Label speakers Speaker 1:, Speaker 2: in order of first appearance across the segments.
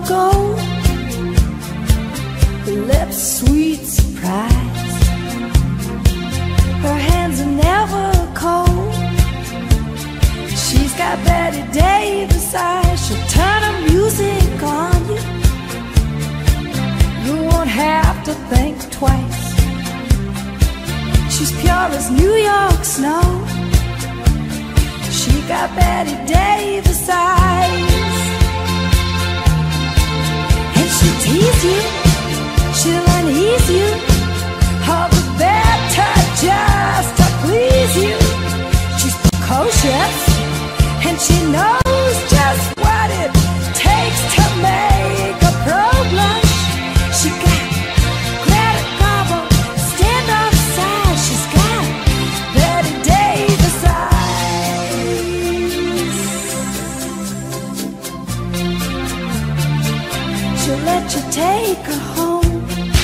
Speaker 1: gold, her lips sweet surprise, her hands are never cold. She's got Betty Davis eyes, she'll turn her music on you. You won't have to think twice. She's pure as New York snow. She got Betty Davis eyes. And she'll tease you, she'll unease you, all the better just to please you. She's precocious, and she knows just what it takes to make a pro blush. She got Greta Garbo, stand off side. She's got Betty Davis eyes. She'll let you take her home,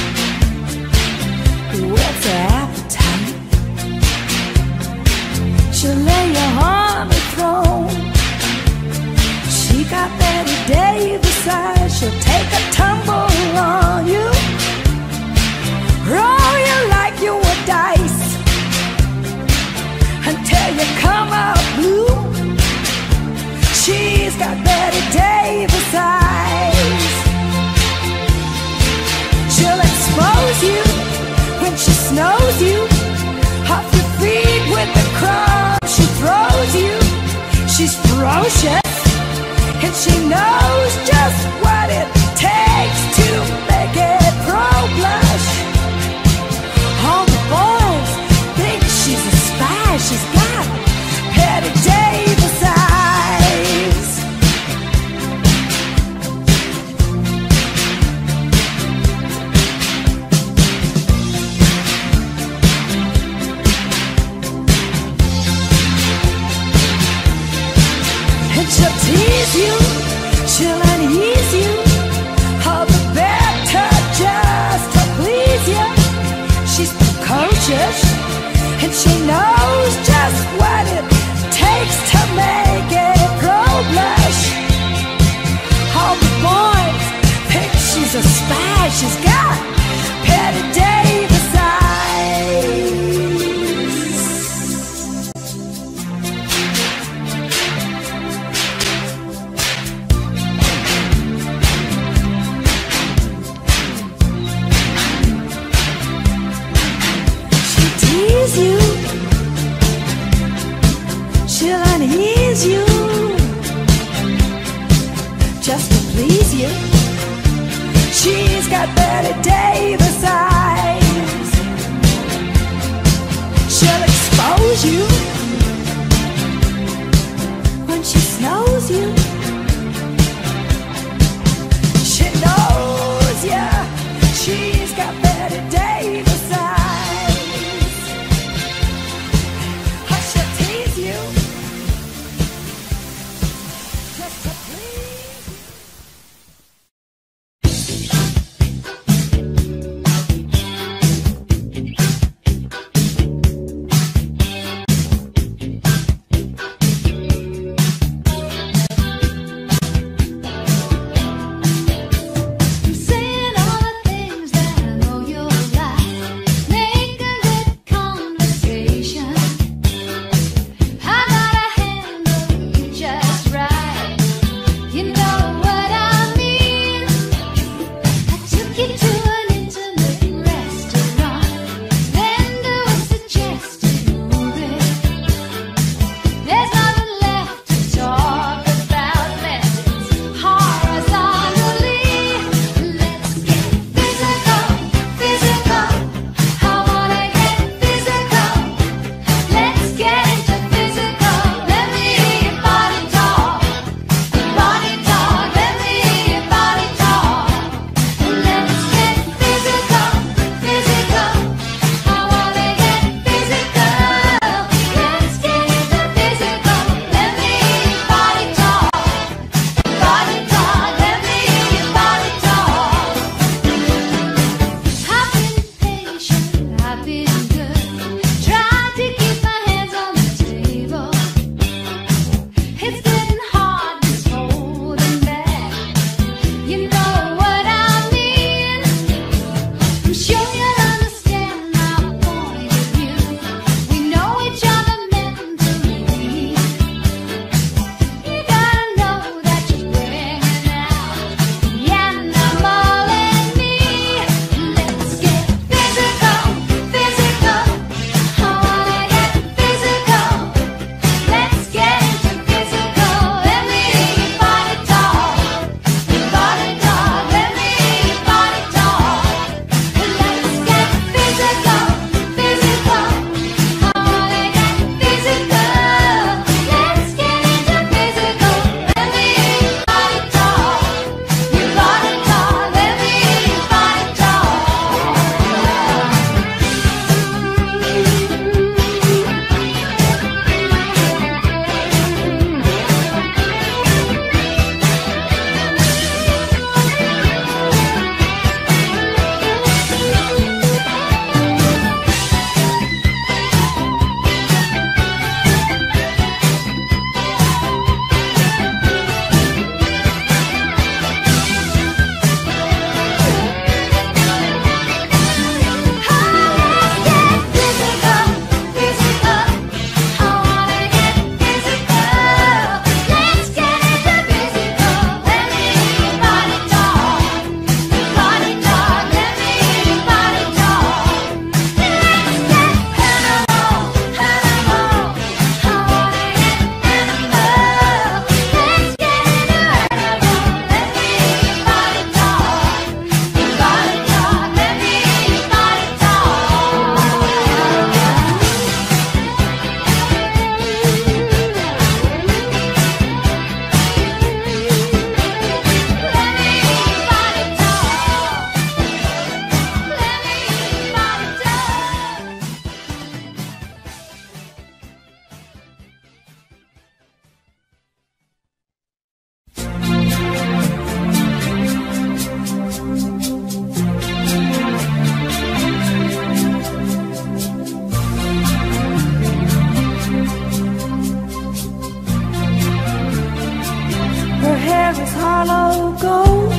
Speaker 1: whet's her appetite. She'll lay you on the throne. She got Betty Davis eyes. She'll take a tumble on you, roll you like you were dice, until you come out blue. She's got Betty Davis eyes. She'll expose you when she snows you, off your feet with the crumbs she throws you. She's ferocious, and she knows just what it takes to make it pro blush. All the boys think she's a spy. She's got Betty Davis eyes. And she'll tease you, she'll unease you, all the better just to please you. She's precocious, and she knows just what it takes to make it pro blush. All the boys think she's a spy. She's got Betty Davis eyes. You, she'll unease you, just to please you. She's got Betty Davis eyes. She'll expose you when she snows you. She knows ya, she's got Betty Davis eyes. hair is hollow gold,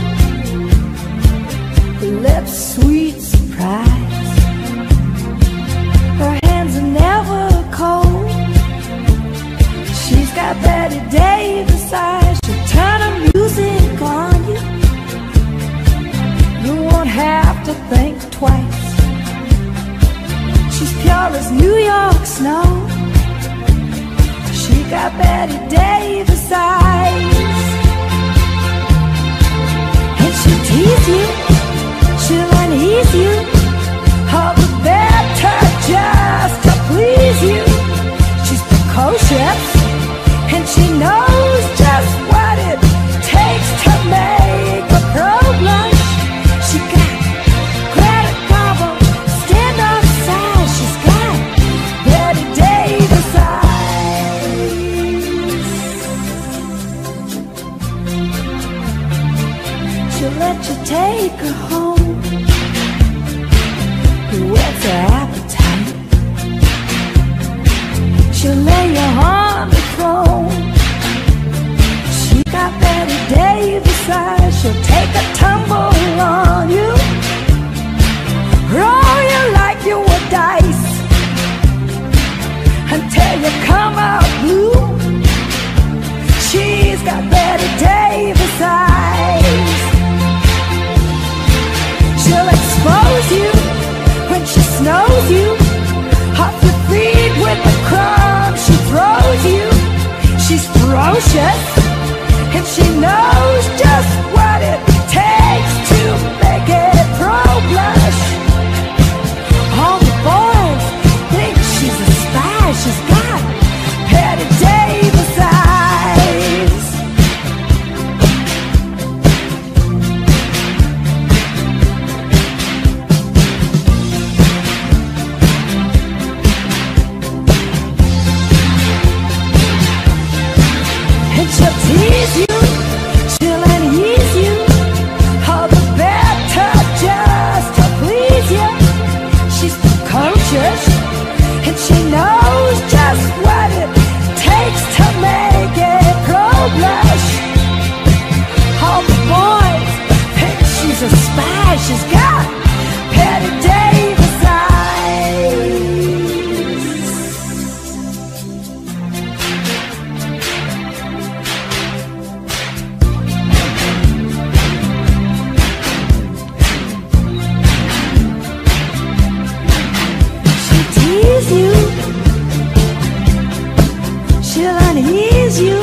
Speaker 1: her lips sweet surprise, her hands are never cold. She's got Betty Davis eyes, she'll turn her music on you. You won't have to think twice. She's pure as New York snow. She got Betty Davis eyes. And she'll tease you, she'll unease you, all the better just to please you. She's precocious, and she knows just what it takes to make a pro blush. She got Greta Garbo, stand-up size. She's got Betty Davis eyes. She'll let you take her home, whets her appetite. She'll lay you on the throne. She got Betty Davis eyes. She'll take a tumble on you, roll you like you were dice, until you come out blue. She's got Betty Davis eyes. She'll expose you when she snows you, off your feet with the crumbs she throws you. She's ferocious, and she knows just what it takes to make it pro blush. All the boys think she's a spy. She's got Betty Davis eyes. And she'll tease you, she'll unease you, all the better just to please you. She's precocious, and she knows just what it takes to make it pro blush. All the boys think she's a spy. She's got Betty Davis eyes. She'll tease you, she'll unease you,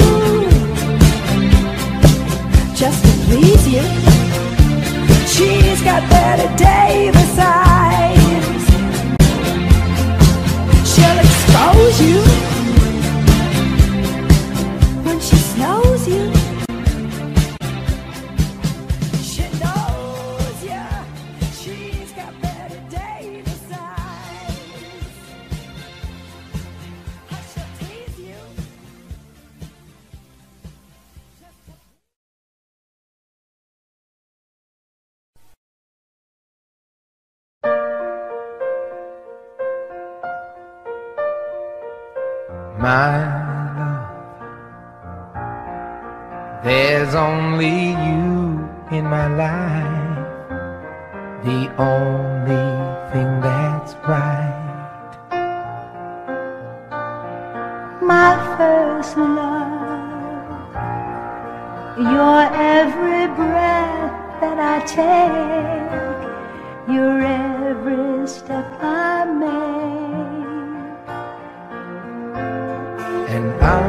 Speaker 1: just to please you. She's got Betty Davis eyes. She'll expose you when she snows you. She knows ya. She's got Betty Davis eyes. She'll tease you.
Speaker 2: My love, there's only you in my life, the only thing that's right.
Speaker 3: My first love, your every breath that I take, your every step I make.
Speaker 2: And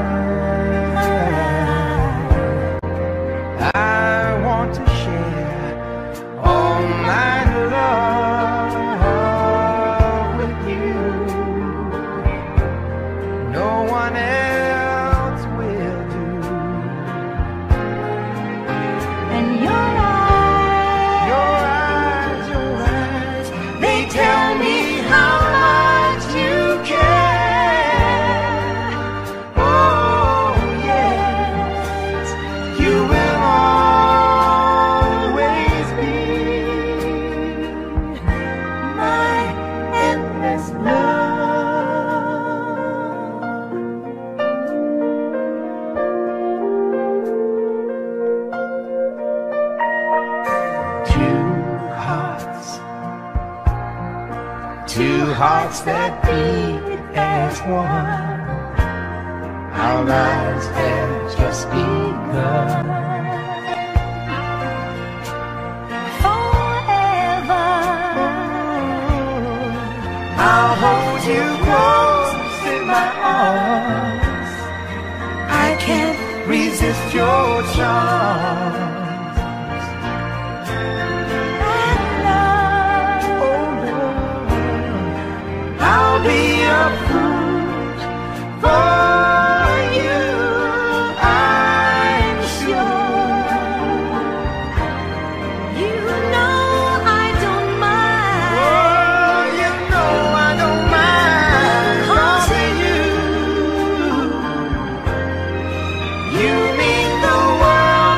Speaker 2: I want to share all my love with you. No one else will do.
Speaker 3: And your eyes,
Speaker 2: Your eyes, they tell me how much hearts that beat as one. Our lives have just begun.
Speaker 3: Forever,
Speaker 2: I'll hold you close in my arms. I can't resist your charms. I'll be a fool for you, I'm sure.
Speaker 3: you know I don't mind.
Speaker 2: Oh, you know I don't mind. 'Cause you mean the world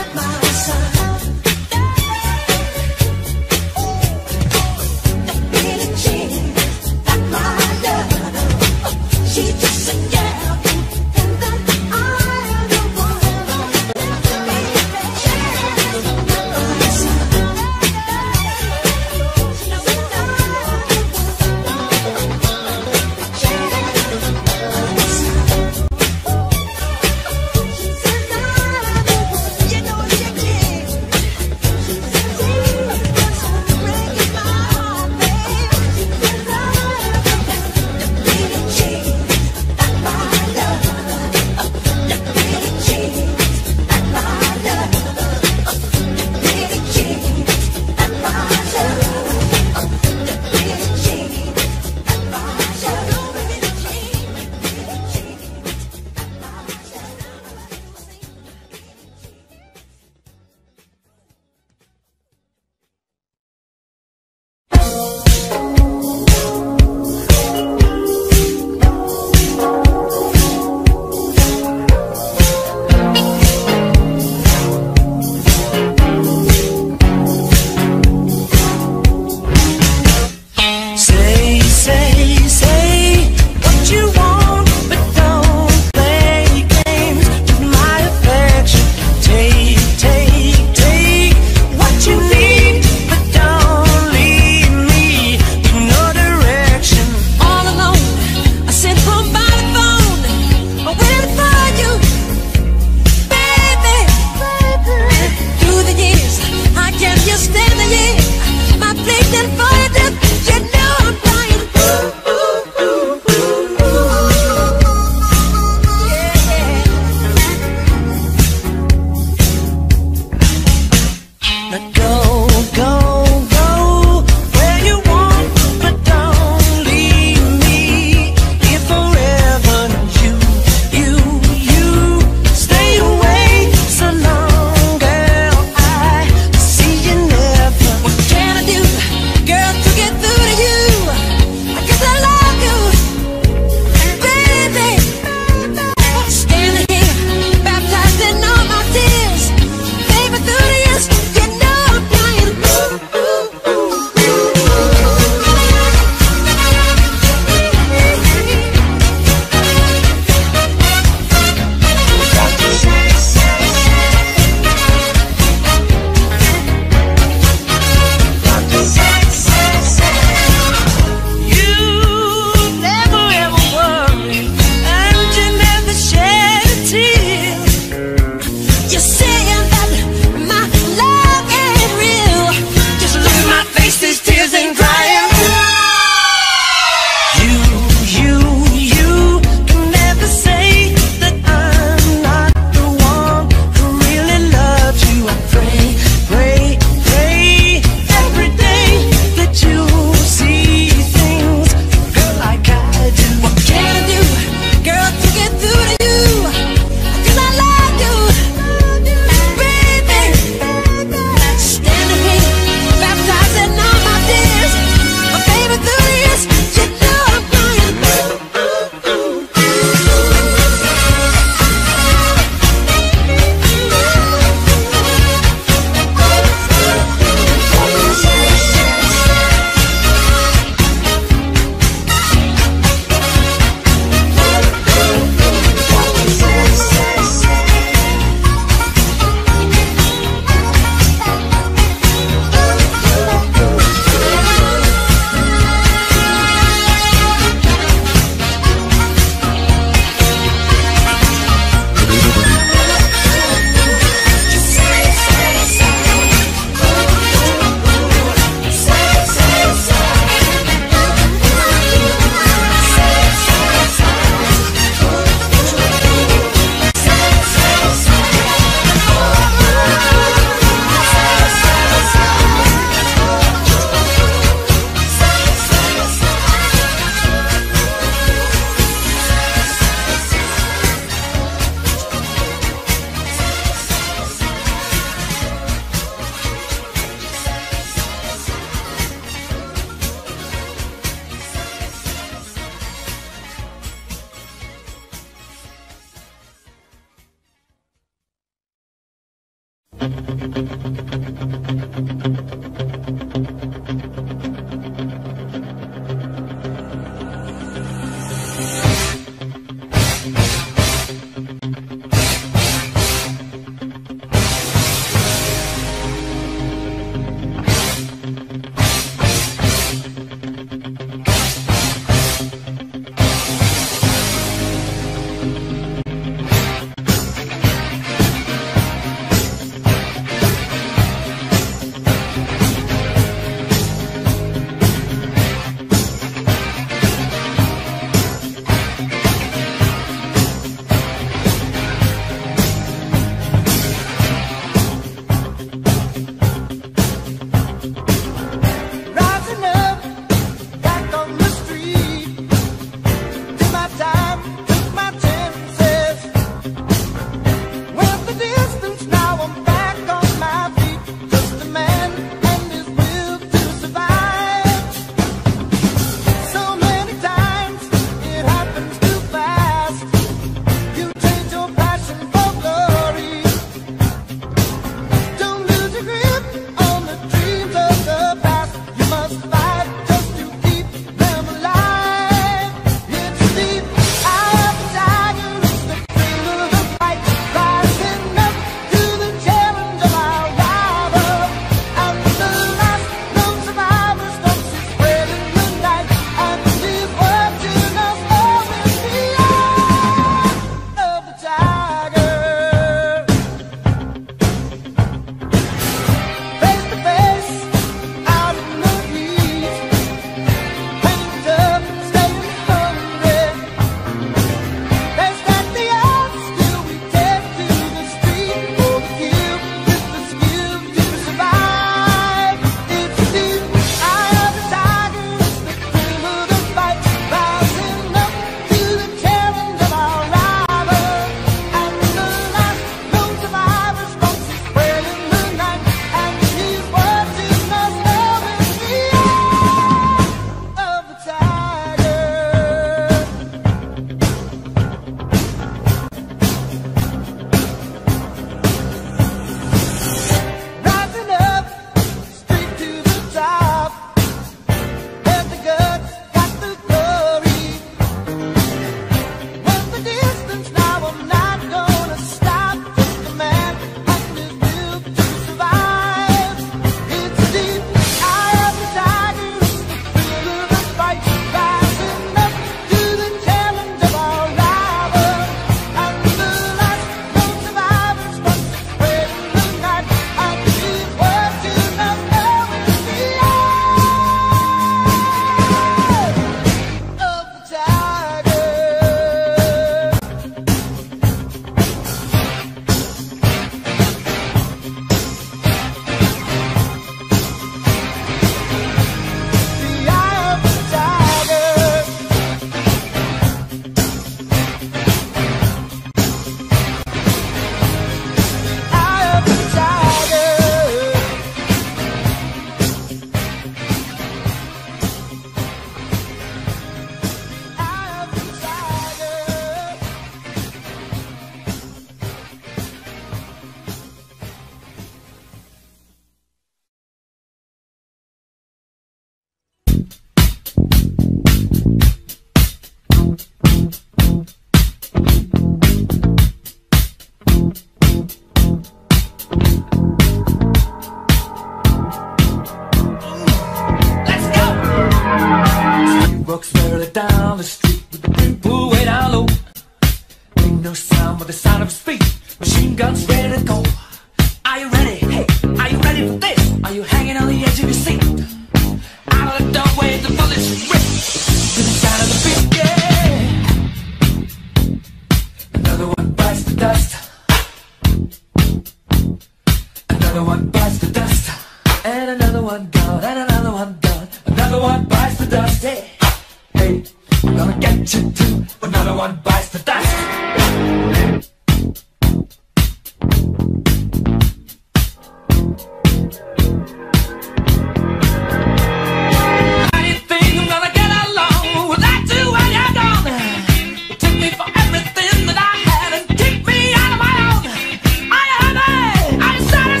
Speaker 4: Satisfied.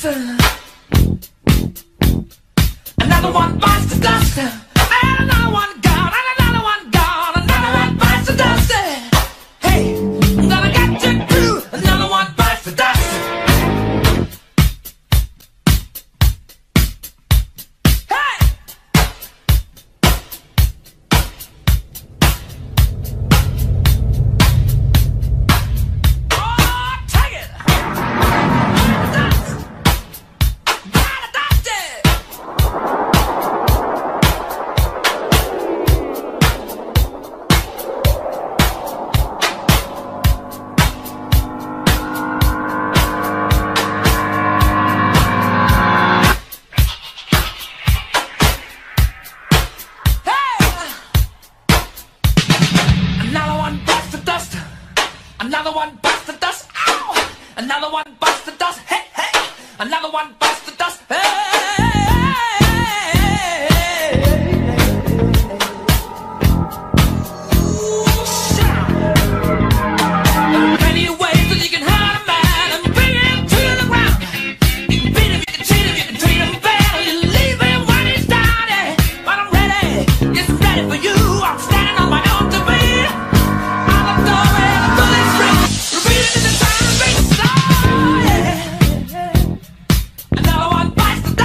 Speaker 1: dust. Another one bites the dust. And another one gone. And another one gone. Another one bites the dust. Hey, I'm gonna get you too. Another one bites the dust. Hey! Oh, take it! Dust! Gotta dust it! Another one busts the dust. Another one busts the dust. Ow! Another one busts the dust. Hey, hey! Another one busts the dust. Hey! Ooh, shout! There are many ways that you can hurt a man and bring him to the ground. You can beat him, you can cheat him, you can treat him bad, or you leave him when he's down. Yeah. But I'm ready, yes, I'm ready for you. I'm standing on my own two feet. I'm a door and a bullet free. Repeat it in the time and beat. Oh, yeah. Another one bites the dust.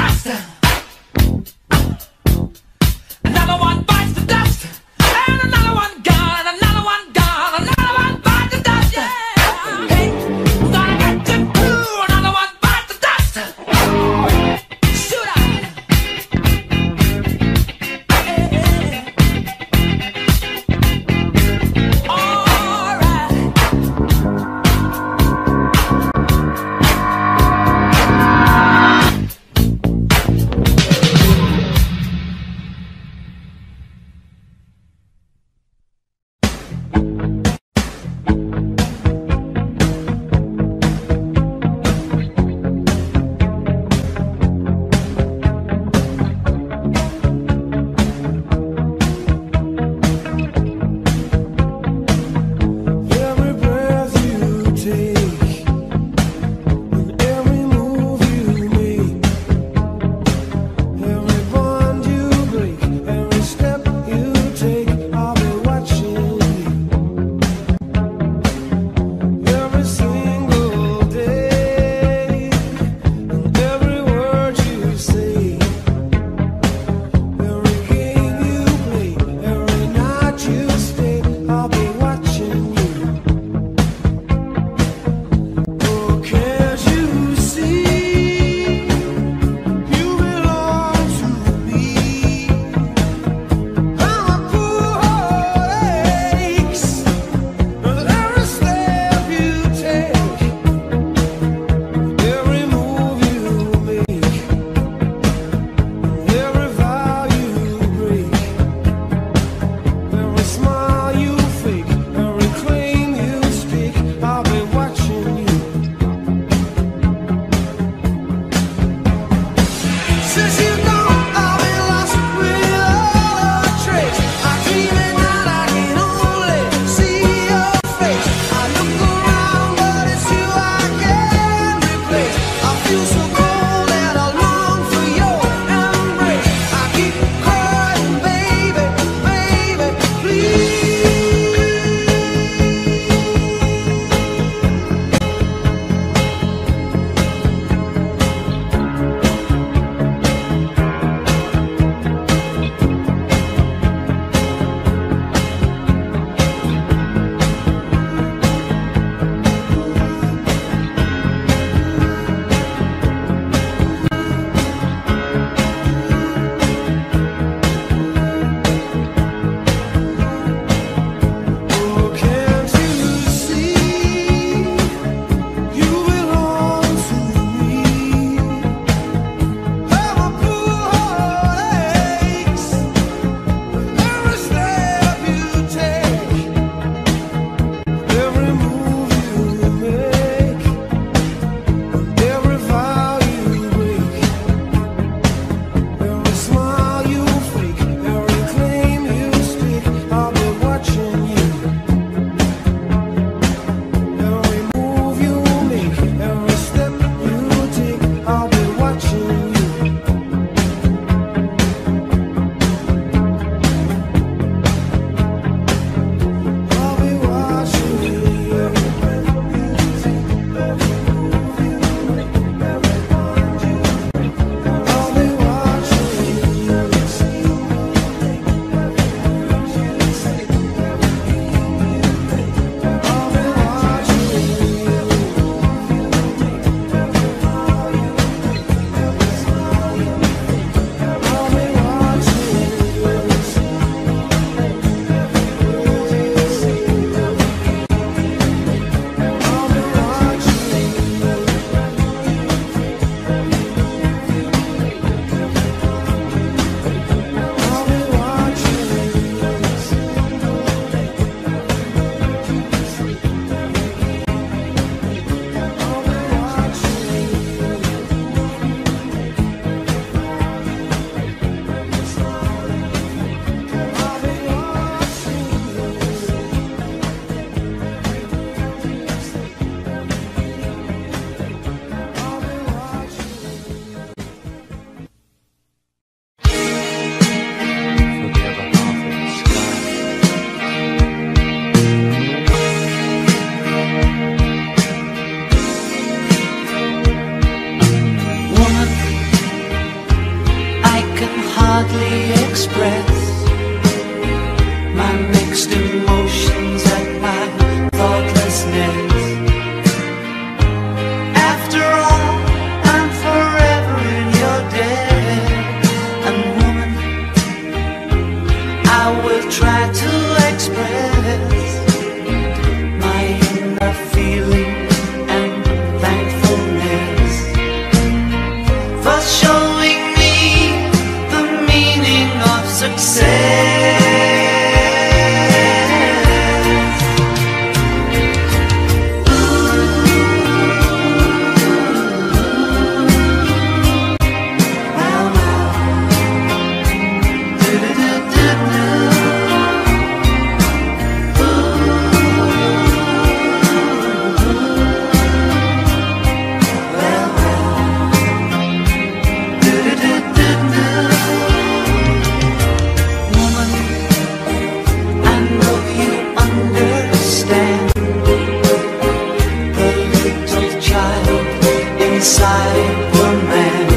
Speaker 4: Cyberman.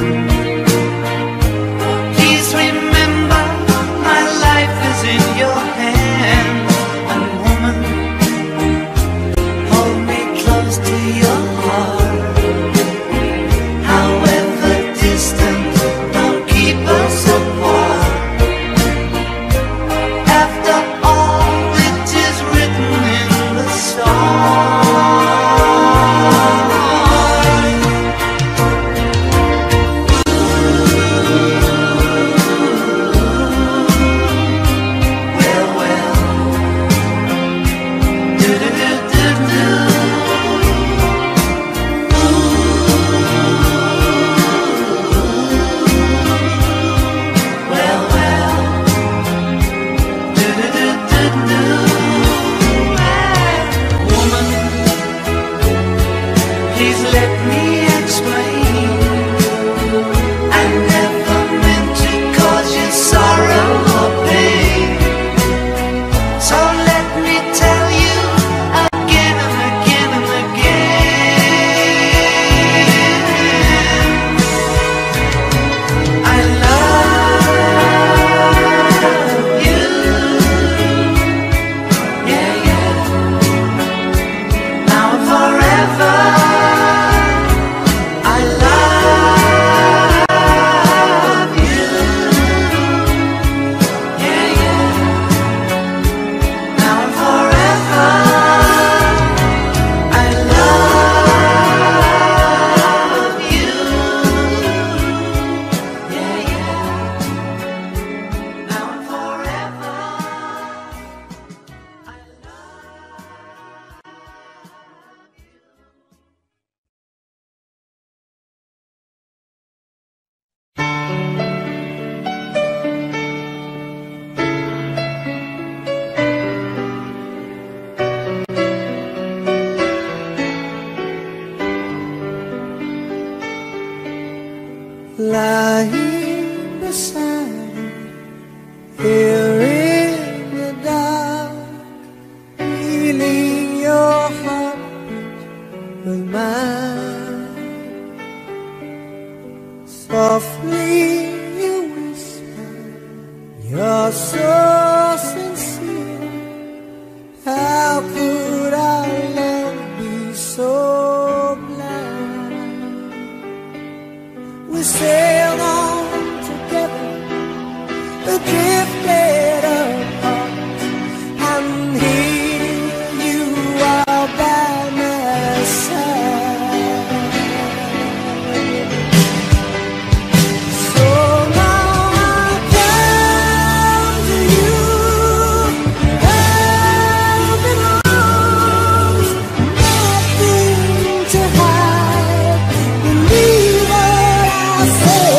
Speaker 4: Please remember, my life is in your hands. And woman, hold me close to your heart. However distant, don't keep us apart. After all, it is written in the stars.
Speaker 5: Lying beside you, here in the dark, feeling your heart with mine. Softly you whisper, you're so sincere. How could our love be so blind? We sailed on together, drifted apart, and here you are by my side. So now I come to you, open arms, nothing to hide. Believe what I say.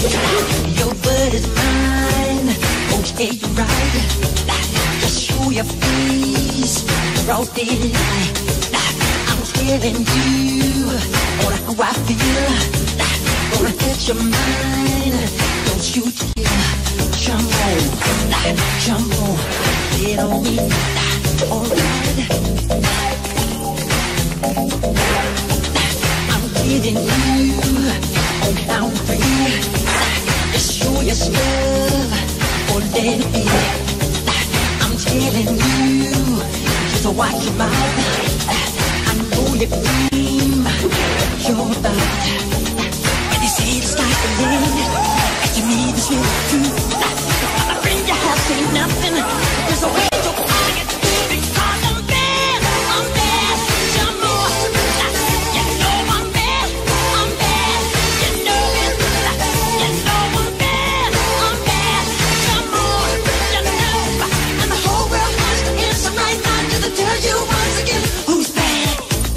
Speaker 6: Your word is mine. Okay, you're right. Just show your face. Broad daylight. I'm telling you all how I feel. Gonna get your mind. Don't you dare. Jump on. Jump on. Get on me. Alright. I'm getting you on down three. Just show your stuff or let it be. I'm telling you, just watch your mouth. I know you dream, you're about. When they say the sky's the limit, and to me this will do. My friend, you have seen nothing. There's a way to find it. Because I'm bad, jump on. You know I'm bad, you know it. You know I'm bad, jump on. You know, and the whole world has to answer right now to tell you once again who's bad.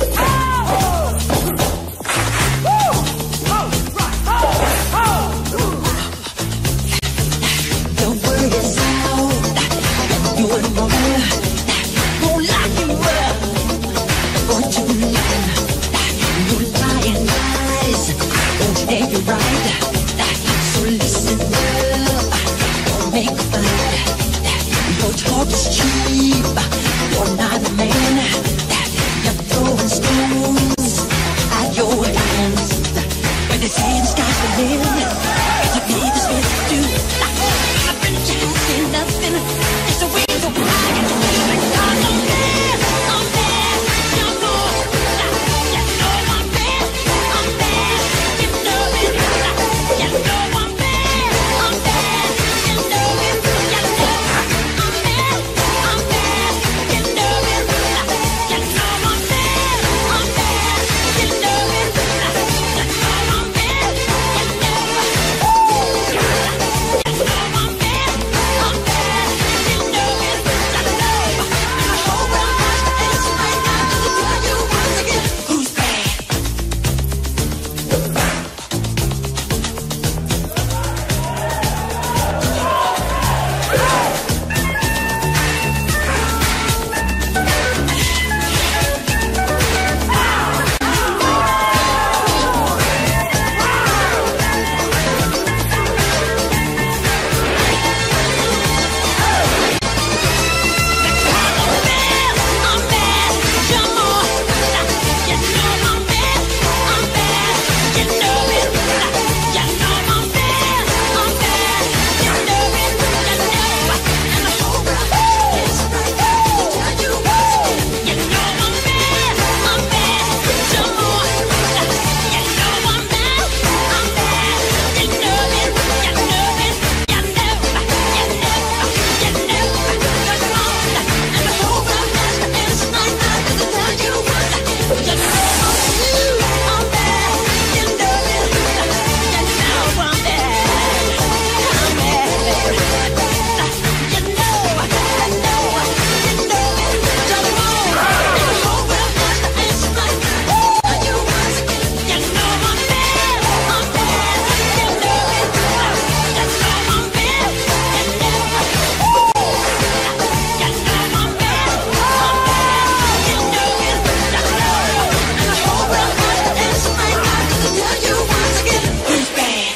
Speaker 6: The word is out, you're wrong. Won't lock you up for too long. You lying lies, won't say you're right. So listen up, don't make a fight. Your talk is cheap, you're not a man. You're throwing stones at your hands. When they say the sky's the limit, to me this will do. My friend, you have seen nothing. It's a way to hide it. Because I'm bad, jump on. You know I'm bad, you know it. You know I'm bad, you know it. You know I'm bad, you know it. You know I'm bad, you know it. You know I'm bad, you know it. You know I'm bad, you know it. I hope I'm not the answer right now to tell you once again who's bad. I'm bad, jump on. You know I'm bad, you know it. You know I'm bad, you know it. You know, and the whole world is right now to tell you once again. You know I'm bad, jump on. You know I'm bad, you know it. You know it. You know, you know, come on. And the whole world has to answer right now to tell you once again. You know I'm bad, you know it. You know I'm bad, You know, you know it. Come on. And the whole world has to answer right now to tell you once again. You know I'm bad, you know it. You know I'm bad, you know. You know I'm bad, you know it. And the whole world has to answer right now to tell you once again who's bad.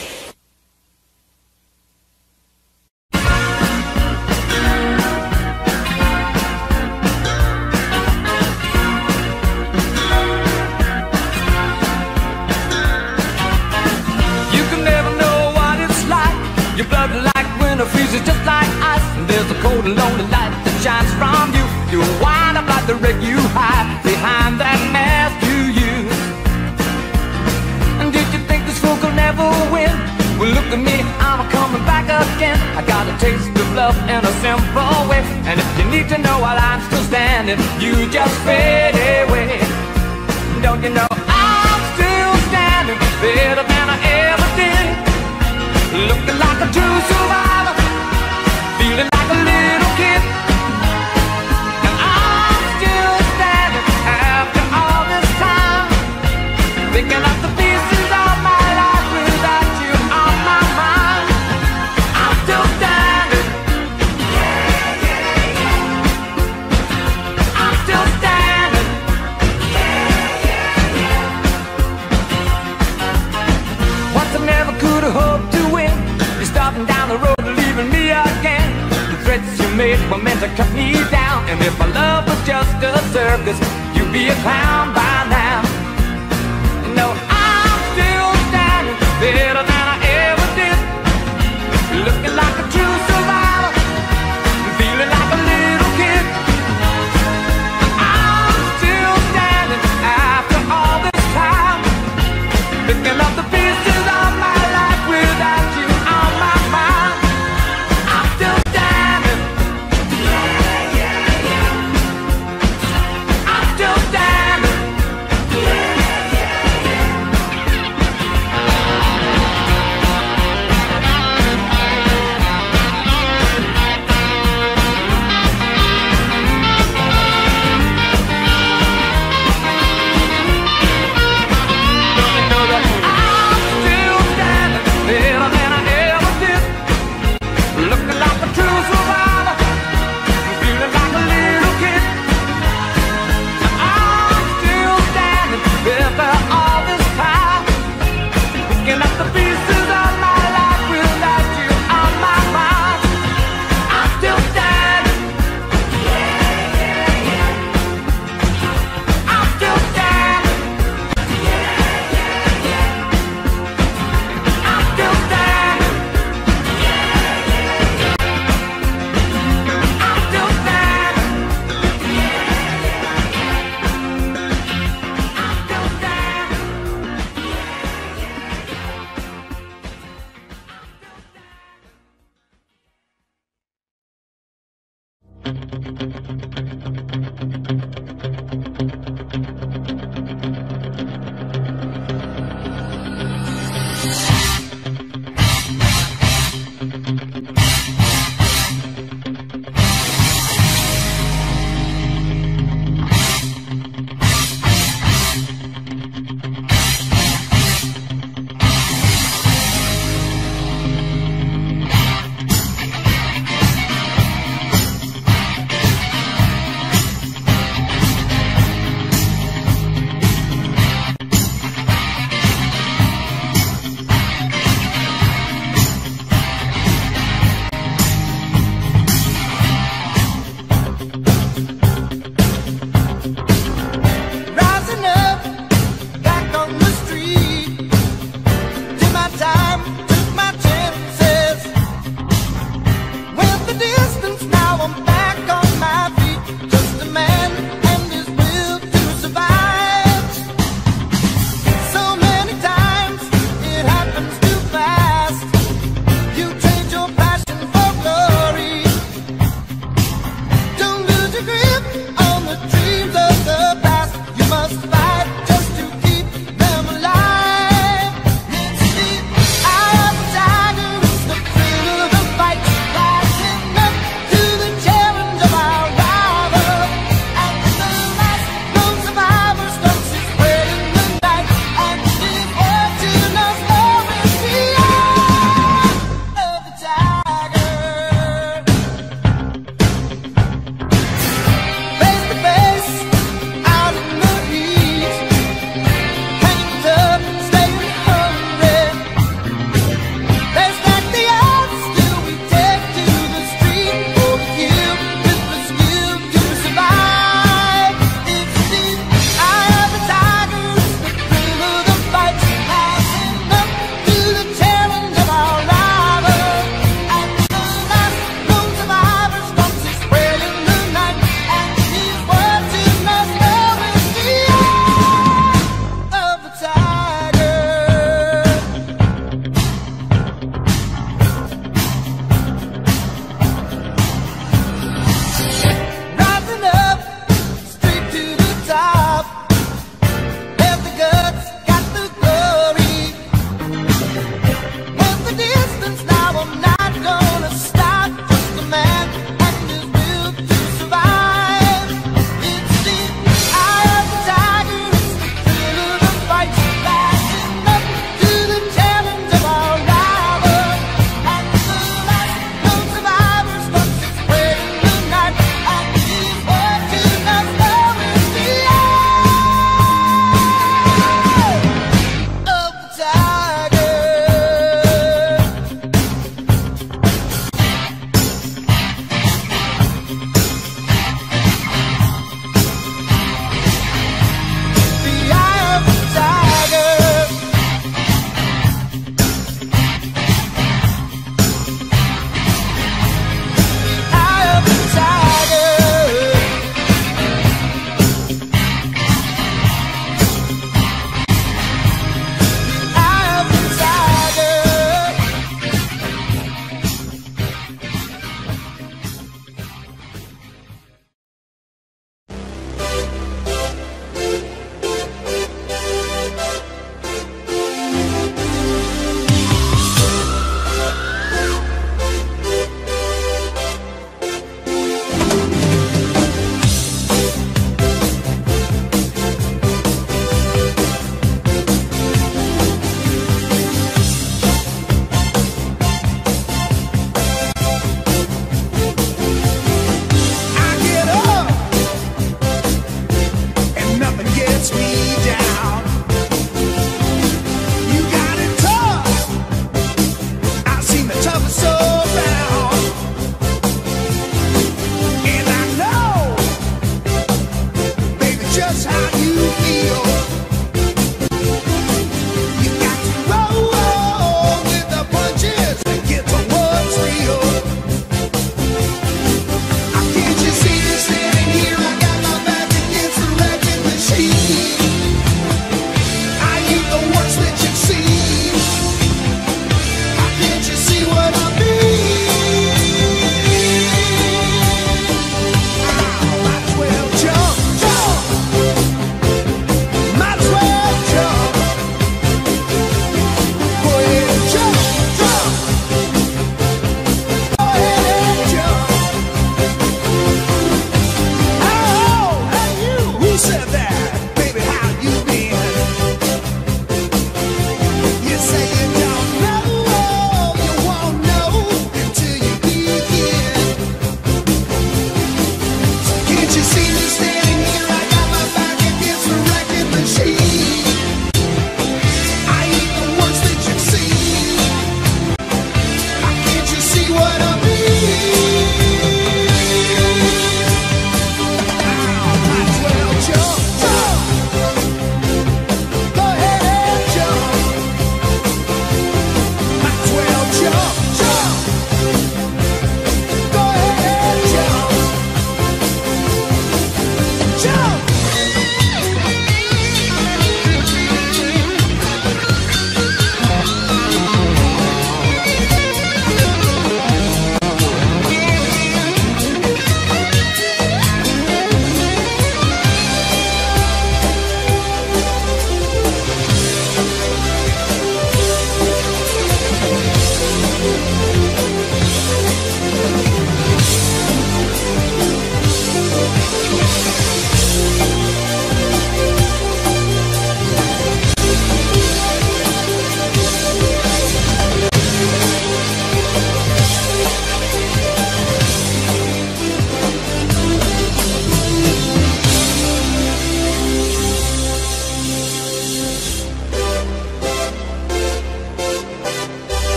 Speaker 7: You can never know what it's like. Your blood like winter freezes just like ice. And there's a cold and lonely light that shines from you. You wind up like the wreck you hide behind that mask you use. And did you think this fool could never win? Well, look at me, I'm coming back again. I got a taste of love in a simple way. And if you need to know while I'm still standing, you just fade away. Don't you know I'm still standing better than I ever did? Looking like a true survivor, feeling like a little kid. And I'm still standing after all this time, picking up the pieces of my life without you on my mind. it were meant to cut me down. And if my love was just a circus, you'd be a clown by now. No, I'm still standing better than I ever did, looking like a true survivor, feeling like a little kid. I'm still standing after all this time, picking up the pieces of my life without you on my mind. I'm still standing. I'm still standing.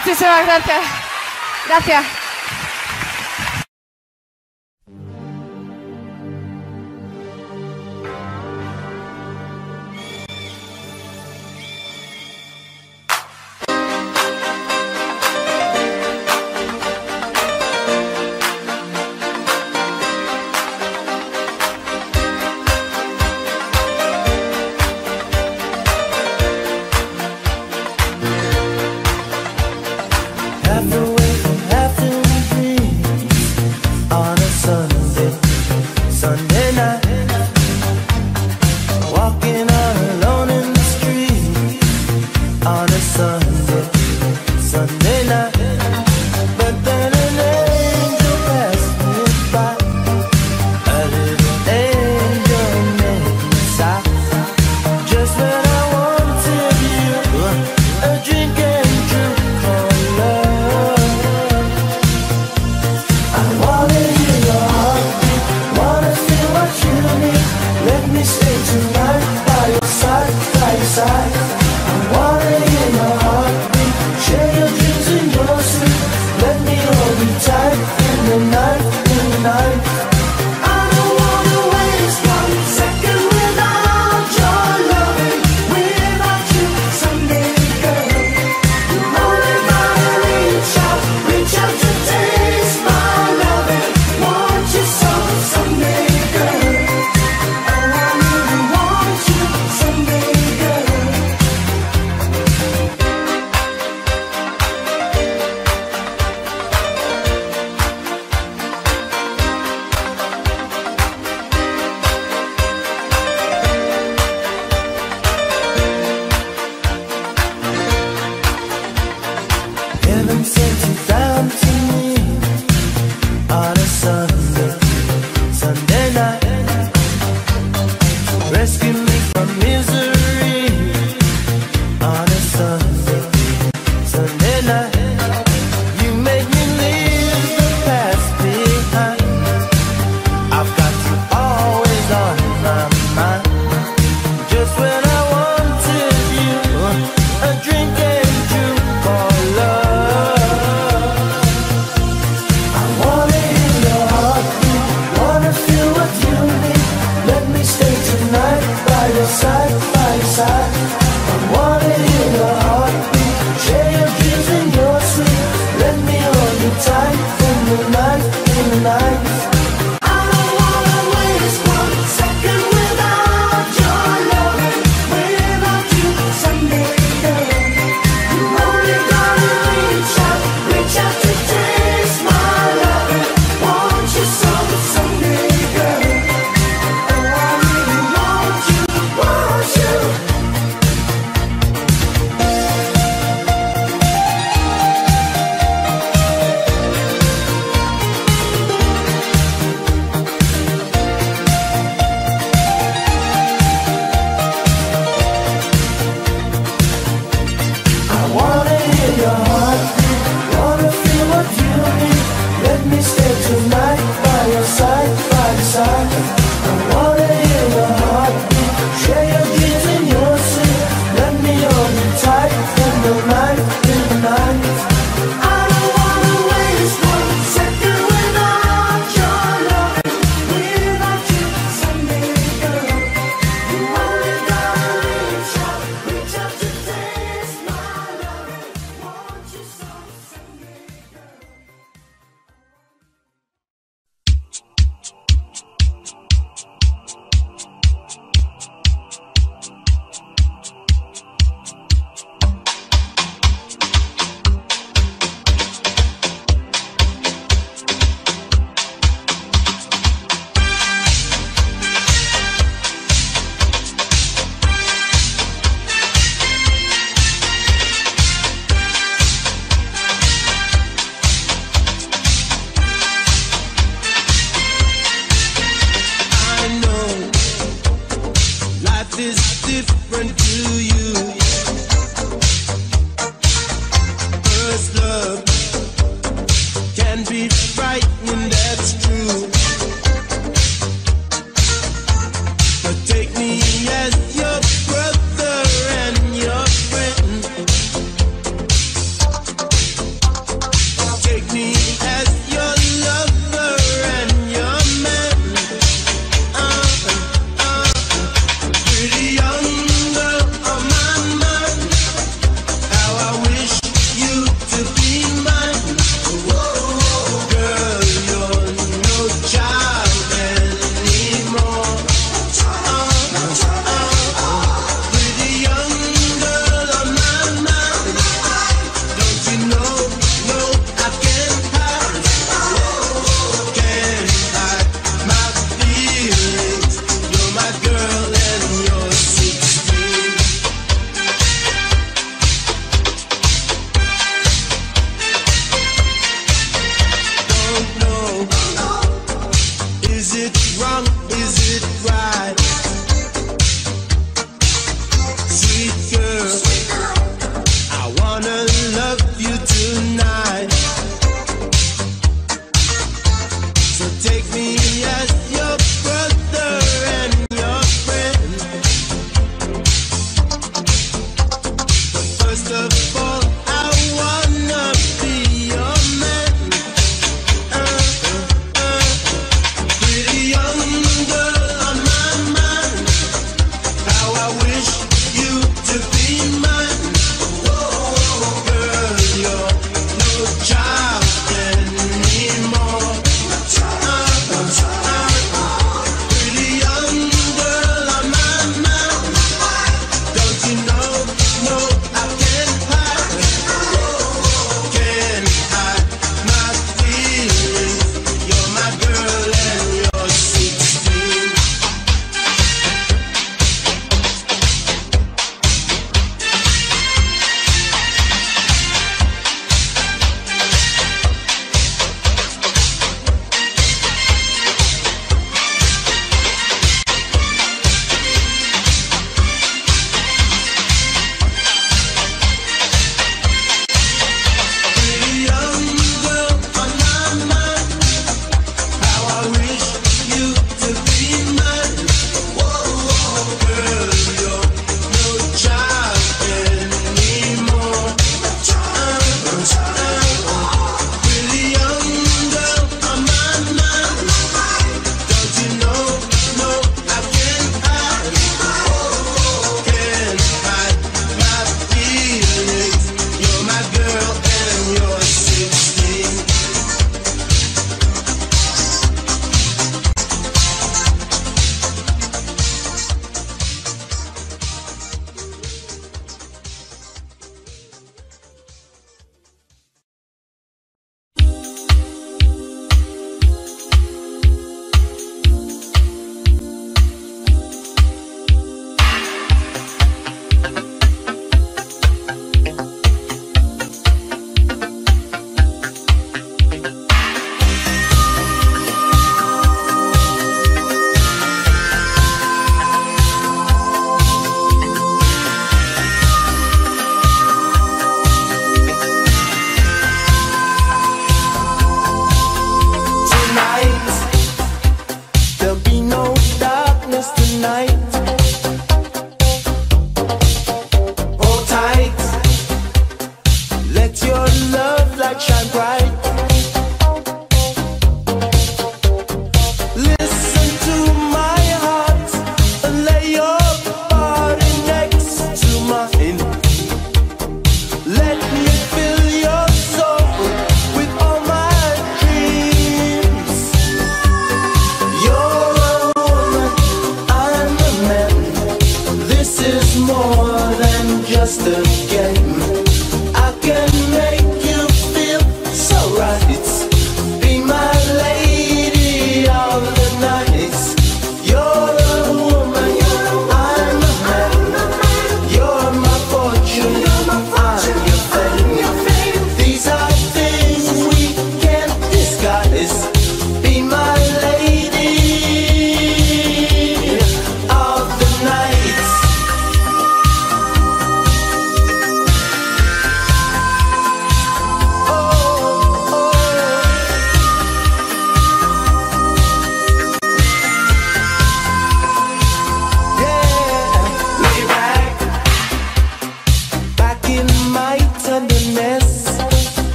Speaker 8: Muchísimas gracias. Gracias.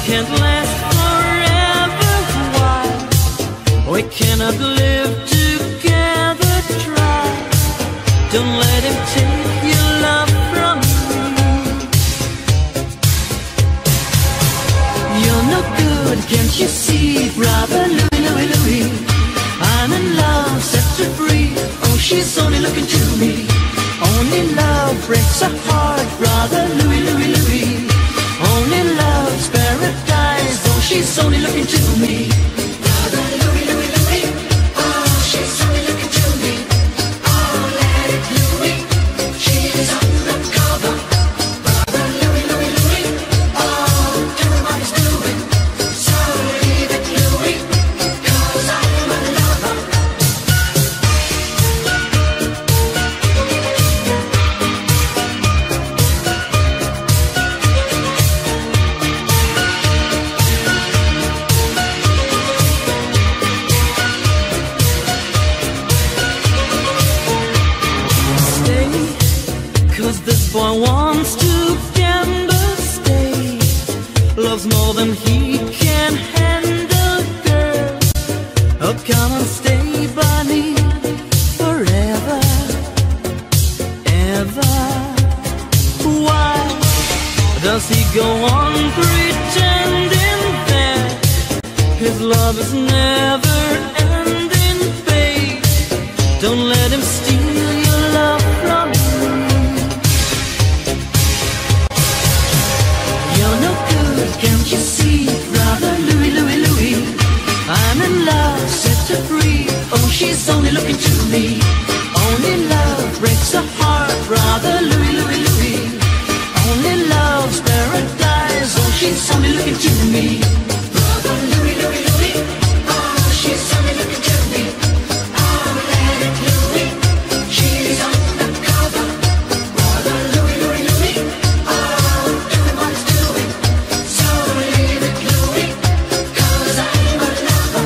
Speaker 6: can't last forever. Why? We cannot live together. Try. Don't let him take your love from me. You're no good, can't you see, brother Louie, Louie, Louie? I'm in love, set her free. Oh, she's only looking to me. Only love breaks a heart, brother Louie, Louie, Louie. Only love's paradise. Oh, she's only looking to me. Brother Louie, Louie, Louie. Oh, she's only looking to me. Oh, let it Louie. She's undercover. Brother Louie, Louie, Louie. Oh, everybody's doing. So leave it Louie, 'cause I'm a lover. This boy wants to gamble, stay. Loves more than he can handle, girl. Oh, come and stay by me forever, ever. Why does he go on pretending that his love is never ending, babe? Don't let him steal your love from me. You're no good, can't you see, brother Louie, Louie, Louie? I'm in love, set her free. Oh, she's only looking to me. Only love breaks a heart, brother Louie, Louie, Louie. Only love's paradise. Oh, she's only looking to me. Brother Louie, Louie, Louie. Oh, she's only looking to me. Oh, let it Louie. She's undercover. Brother Louie, Louie, Louie. Oh, everybody's doing. So leave it Louie, 'cause I'm a lover.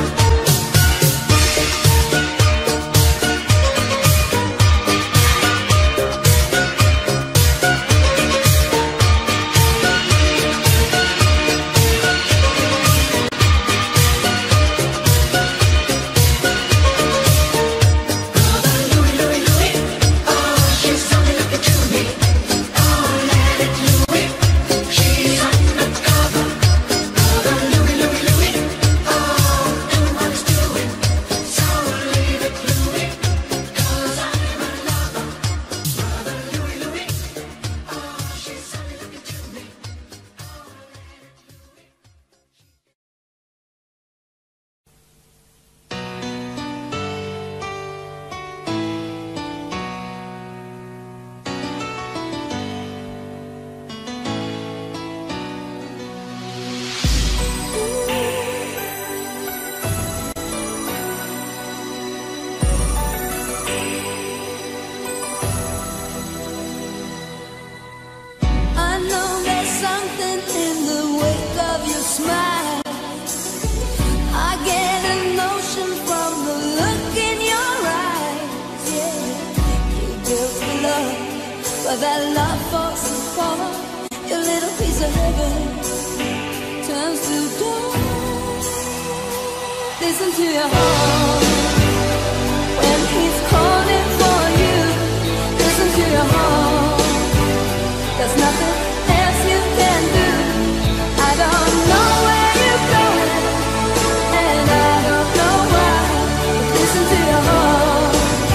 Speaker 5: But that love falls apart. Your little piece of heaven turns to dust. Listen to your heart when he's calling for you. Listen to your heart. There's nothing else you can do. I don't know where you're going, and I don't know why. But listen to your heart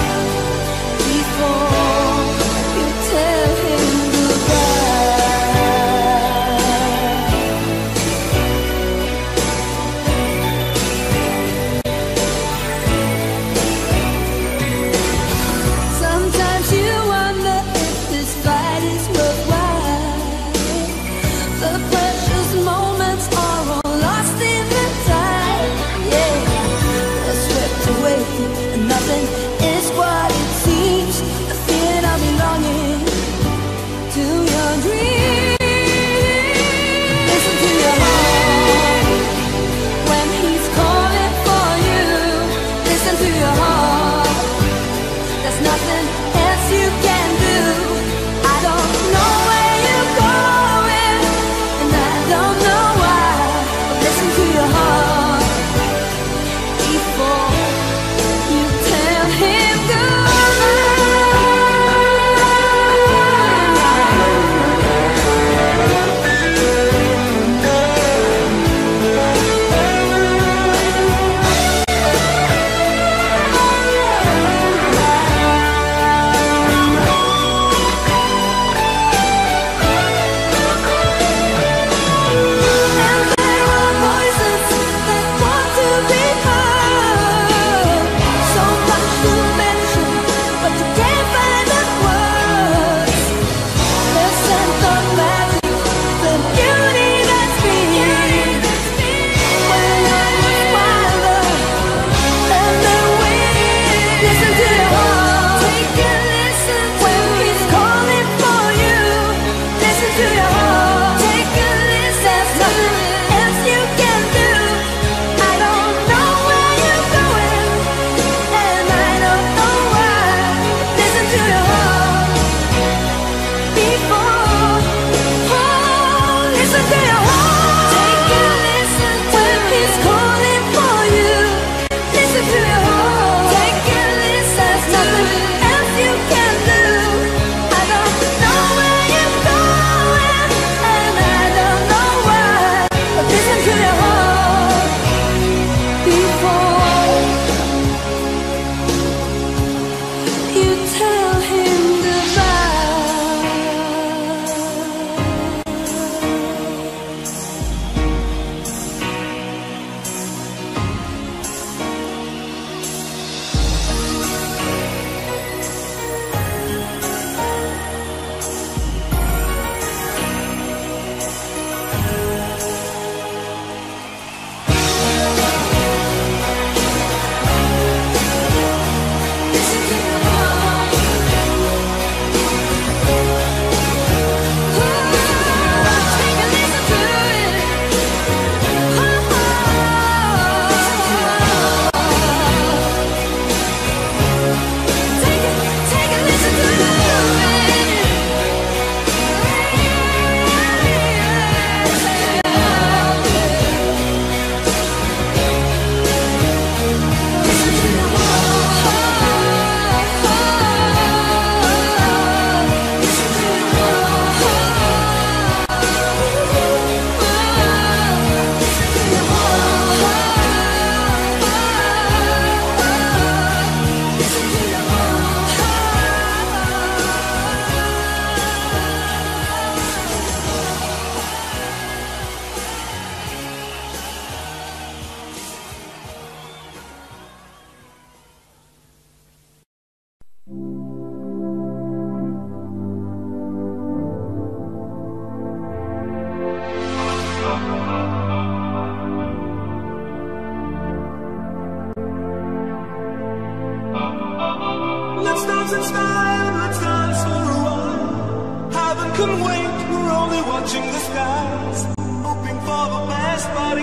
Speaker 5: before you tell him goodbye. Sometimes you wonder if this fight is worthwhile.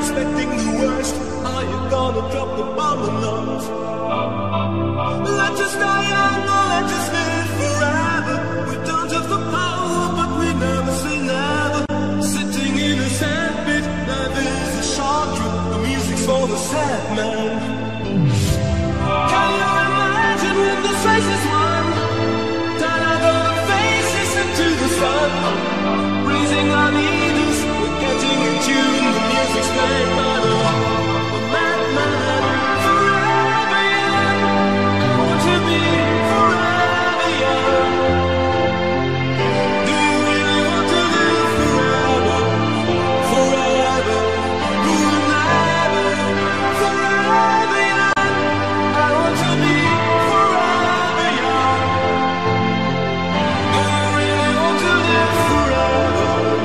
Speaker 9: expecting the worst. Are you gonna drop the bomb or not? Let us die young or let us live forever. We don't have the power, but we never say never. Sitting in a sandpit, life is a short trip. The music's for the sad man. Can you imagine when this race is won? Turn out all the faces into the sun. Raising our leaders, we're getting in tune. The music's played by the madman. Forever young, I want to be forever young. Do you really want to live forever? Forever, forever, forever young. I want to be forever young. Do you really want to live forever?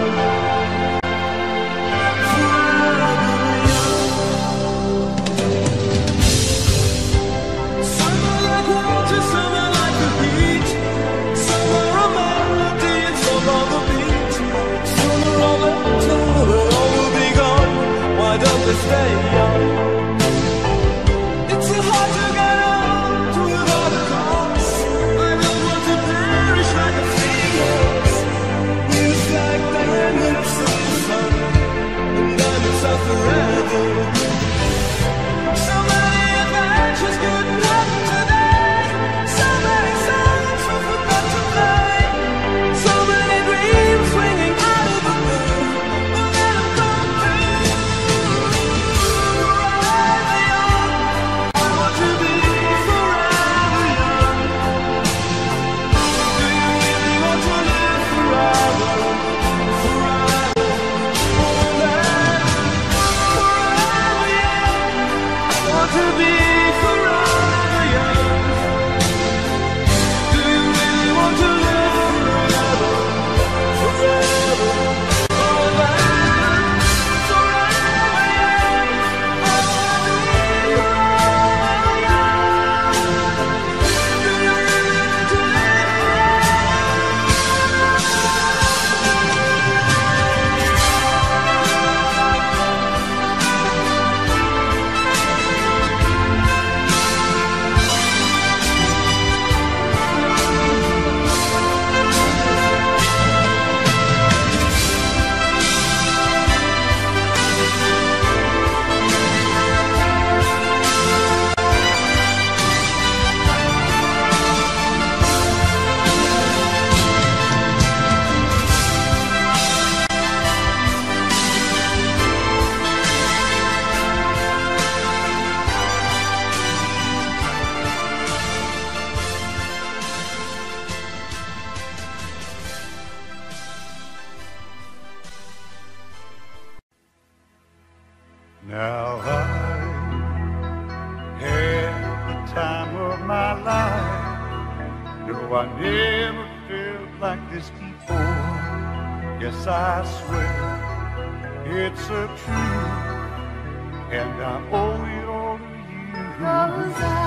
Speaker 9: Summer like water, summer like the heat. Summer a melody, and summer the beat. Sooner or later, it all will be gone. Why don't they stay young? It's so hard to get old without a cause. I don't want to perish like a phoenix. Feels like diamonds in the sun, and diamonds are forever. So many adventures couldn't happen today. So many songs we forgot to play. So many dreams swinging out of the blue. We'll never come true. Forever young, I want to be forever young. Do you really want to live forever? Forever, forever, forever young. I want to be forever young. Do you really want to live forever? Forever, forever, forever young. I want to be forever young. Do you really want to live
Speaker 10: Now I had the time of my life. No, I never felt like this before. Yes, I swear it's a truth, and I owe it all to you.
Speaker 5: 'Cause I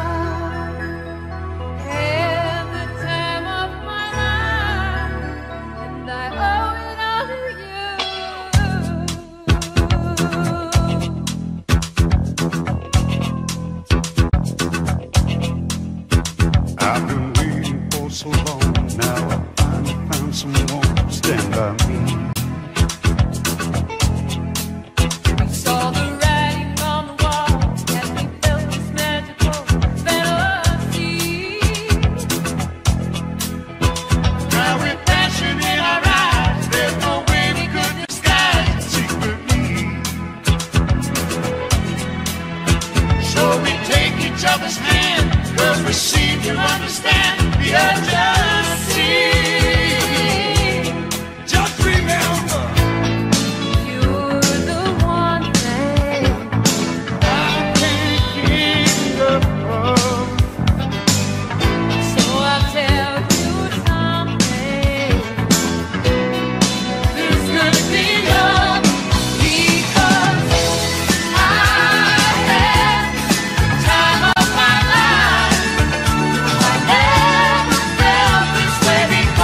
Speaker 5: had the time of my life, and I owe it all to you.
Speaker 10: I've been waiting for so long. Now I finally found someone to stand by me.
Speaker 5: We saw the writing on the wall as we felt this magical fantasy.
Speaker 10: Now with passion in our eyes, there's no way we could disguise it secretly. So we take each other's hand, 'cause we seem to understand the urgency. Just remember,
Speaker 5: You're the one thing
Speaker 10: I can't give up.
Speaker 5: so I'll tell you something.
Speaker 10: There's gonna be love.
Speaker 5: Because I had the time of my life. I never felt this way before.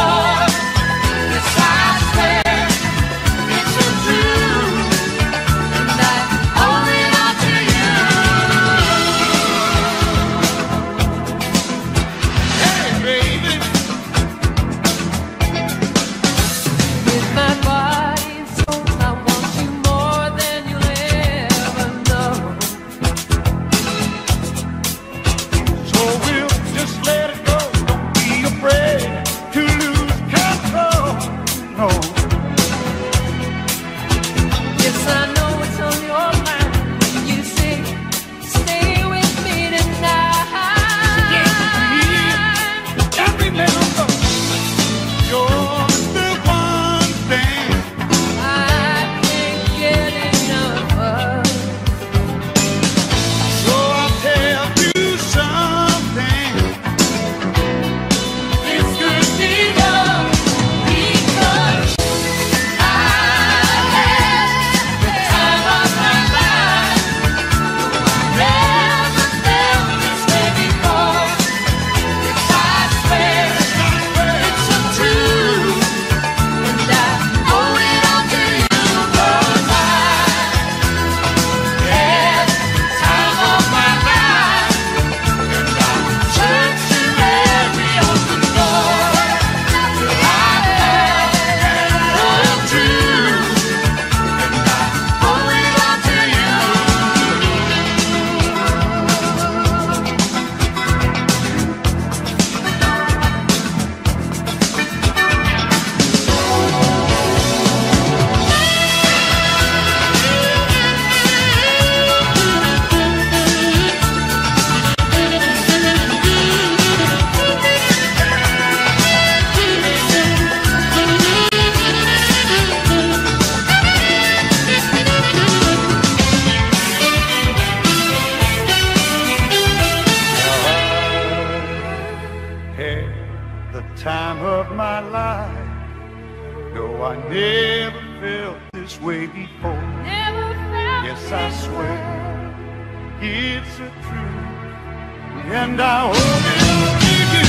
Speaker 10: way before. Yes, I swear it's a truth, and I hold it on to you.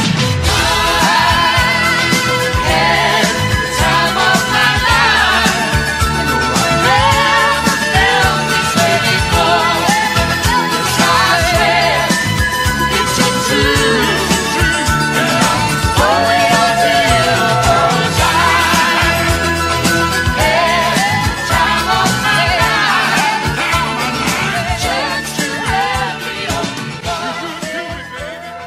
Speaker 10: Time of my life, I never felt this way before. Yes, I swear it's a truth, and I'm holding on to you. 'Cause I had time of my life, chance to have it all.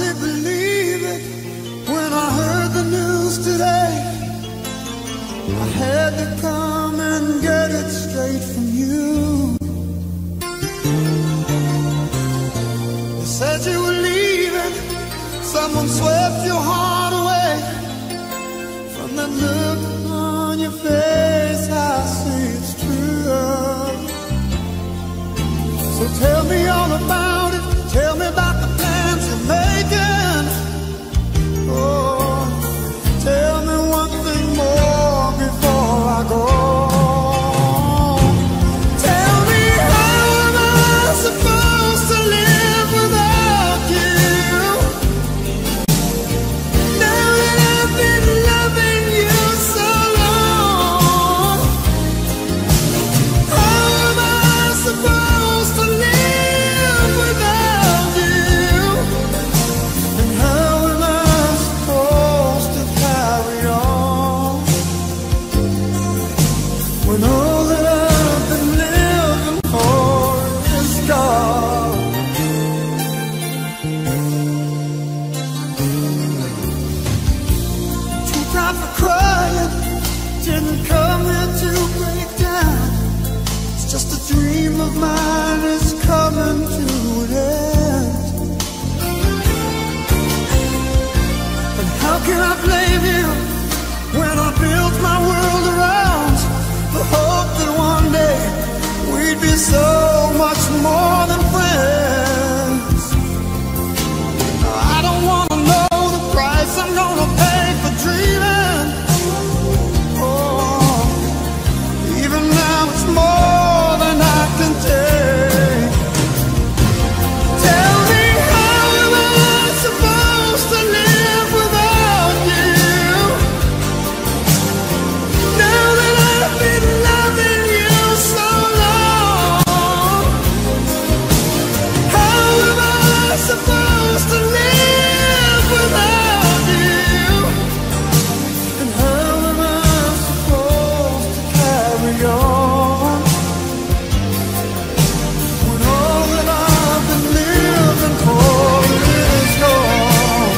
Speaker 11: hardly believe it when I heard the news today. I had to come and get it straight from you. You said you were leaving, someone swept your heart away. From that look on your face, I see it's true. So tell me all about it, tell me about the plans you're making. Oh, tell me one thing more before I go. Tell me, how am I supposed to live without you? Now that I've been loving you so long, how am I supposed to live without you? And how am I supposed to carry on when all that I've been living for is gone? Too proud for crying, didn't come here to break down. It's just a dream of mine is coming to an end. And how can I blame you when I built my world around the hope that one day we'd be so much more than friends? I don't wanna know the price I'm gonna pay for dreaming. Oh, even now it's more than I can take. Tell me, how am I supposed to live without you? Now that I've been loving you so long, how am I supposed to live without you? And how am I supposed to carry on when all that I've been living for is gone?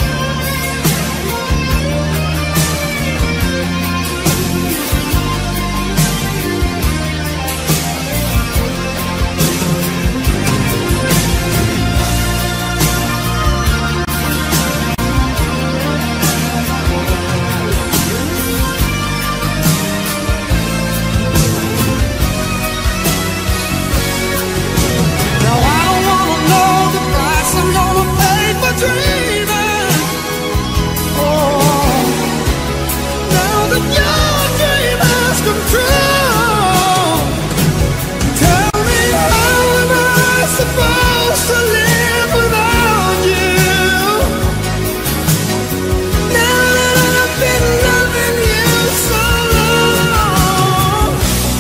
Speaker 11: Now I don't wanna know the price I'm gonna pay for dreaming. Oh, now that your dream has come true, tell me, how am I supposed to live without you? Now that I've been loving you so long,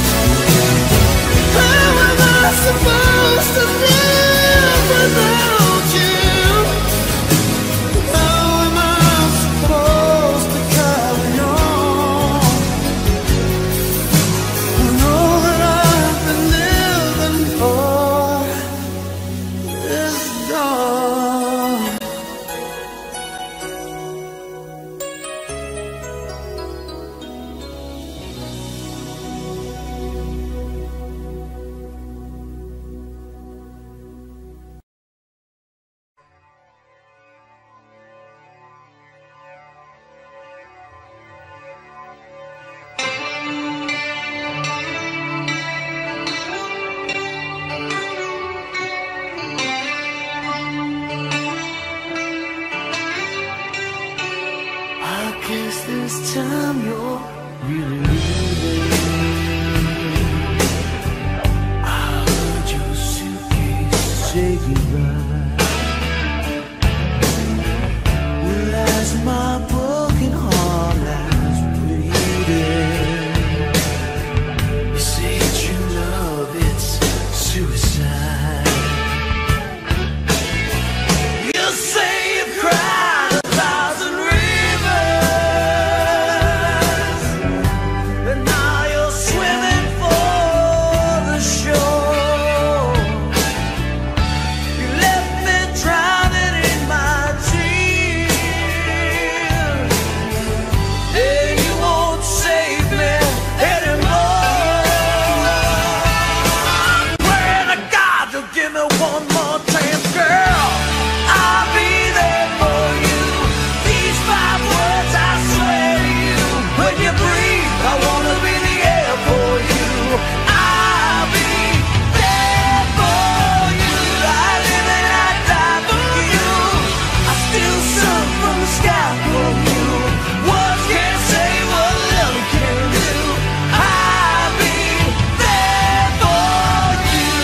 Speaker 11: how am I supposed to live without you? How am I supposed to carry on when all that I've been living for is gone?
Speaker 4: I guess this time you're really leaving. I heard your suitcase say goodbye. Well, as my broken heart lies bleeding, you say true love, it's suicide. You say you've cried 1,000 rivers, but now you're swimming for the shore. You left
Speaker 9: one more chance, girl. I'll be there for you. These 5 words I swear to you. When you breathe, I wanna be the air for you. I'll be there for you. I live and I die for you. I still sun from the sky for you. Words can't say what love can do. I'll be there for you.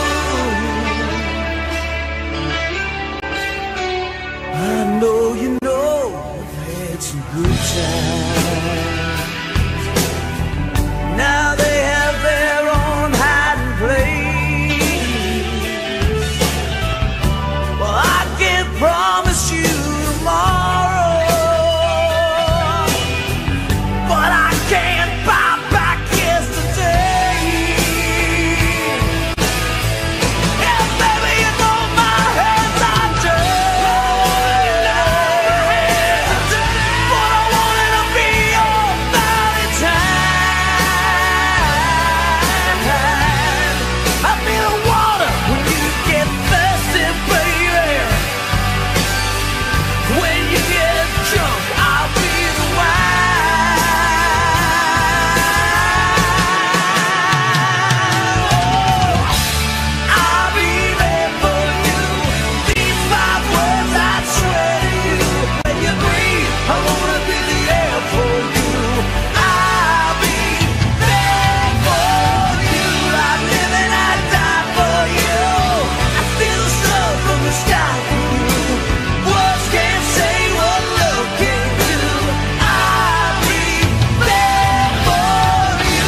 Speaker 9: I know you know we've had some good times. Now they have their own hiding place. Well, I can't promise you tomorrow, but I can't buy back yesterday. Yeah, baby, you know my hands are dirty, but I wanted to be your Valentine. I'll be the water when you get thirsty, baby. When you get drunk, I'll be the wine. I'll be there for you. These 5 words I swear to you. When you breathe, I wanna be the air for you. I'll be there for you. I live and I die for you. I feel the sun from the sky for you. Words can't say what love can do. I'll be there for you.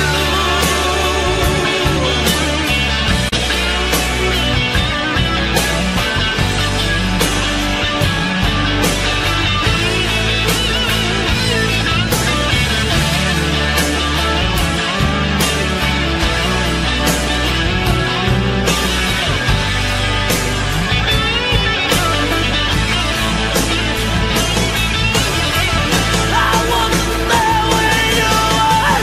Speaker 9: I wasn't there when you were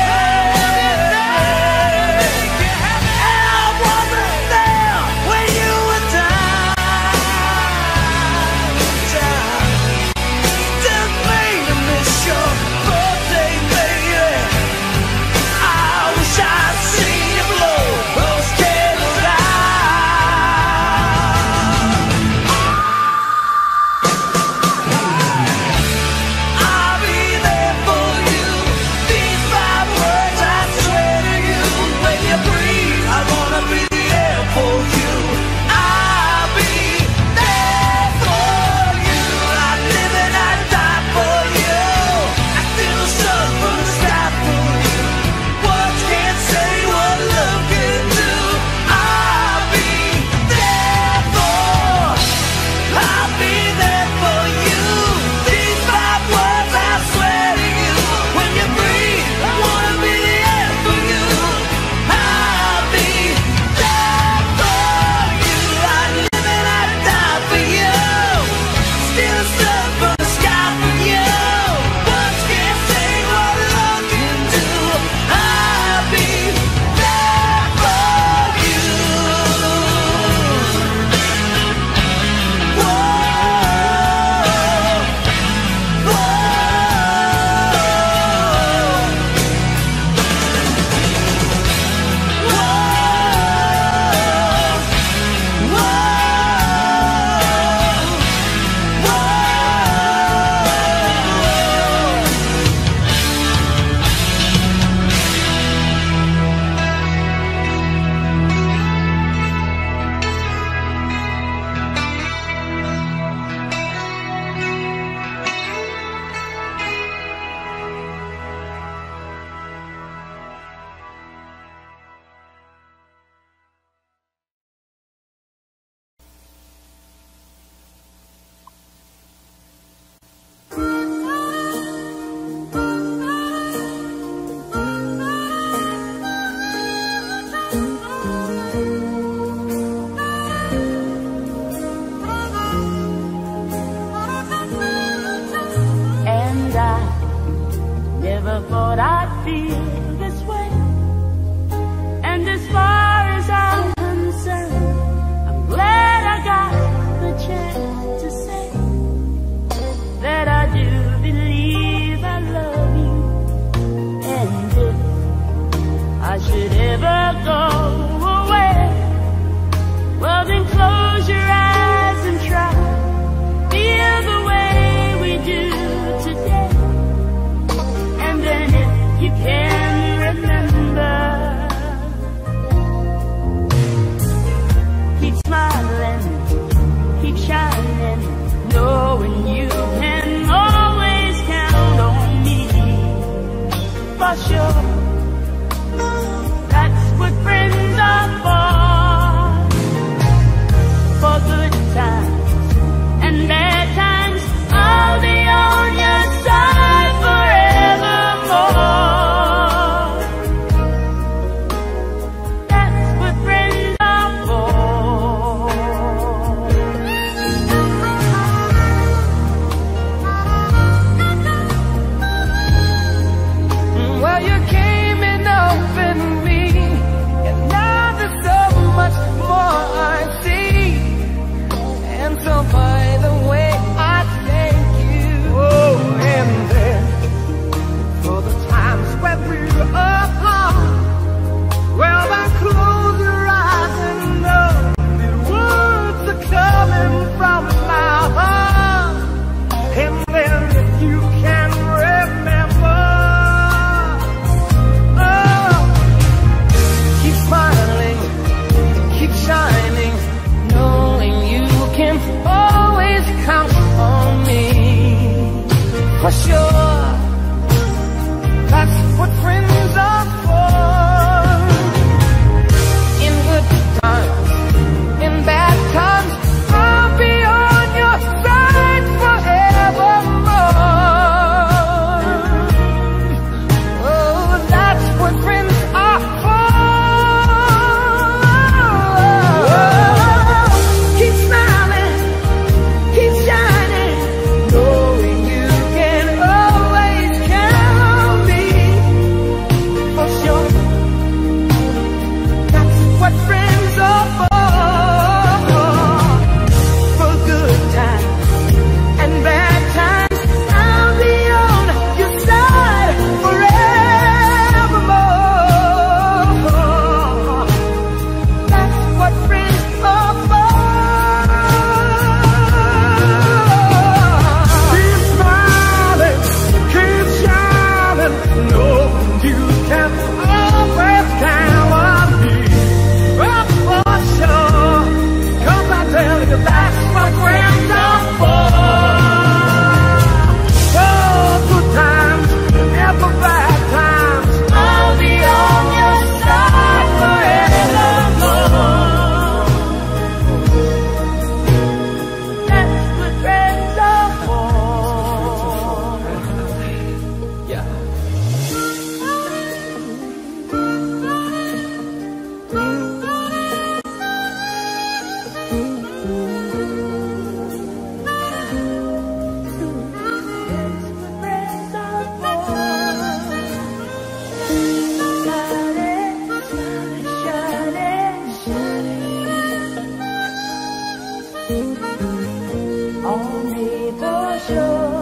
Speaker 9: here, and I wasn't there when you were down. Didn't mean to miss your birthday, baby. I wish I'd seen you blow those candles out. I'll be there for you. These 5 words I swear to you. When you breathe, I wanna be the air for you. I'll be there for you. I live and I die for you. I feel the sun from the sky for you. Words can't say what love can do. I'll be there for you. These 5 words I swear to you. When you breathe, I wanna be the air for you. I'll be there for you. I live and I die for you. Still the sun from the sky for you. Words can't say what love can do. I'll be there for you. Whoa,
Speaker 1: for sure. That's what friends are for. In good times, in bad times, I'll be on your side forevermore. Oh, that's what friends are for. Keep smiling, keep shining, knowing you can always count on me for sure. That's what friends are for. For good times and bad times, I'll be on your side forevermore. That's what friends are for. Keep smiling, keep shining, knowing you can always count on me. Oh, for sure. 'Cause I tell you, that's what friends are for. Oh, good times and for bad times, I'll be on your side forevermore. That's what friends are for. Yeah. Only for sure.